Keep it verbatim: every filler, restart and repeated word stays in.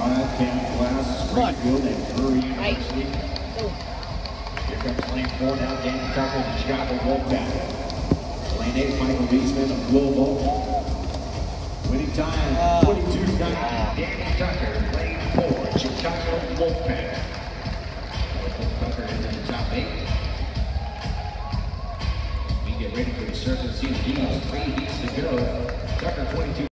Wildcat Glass, Springfield, and Murray University. Here comes lane four now, Danny Tucker of the Chicago Wolfpack. Lane eight, Michael Wiesman of Louisville. Winning time, twenty-two ninety. Danny Tucker, lane four, Chicago Wolfpack. Tucker is in the top eight. We get ready for the circle. See the D's, three heats to go. Tucker twenty-two.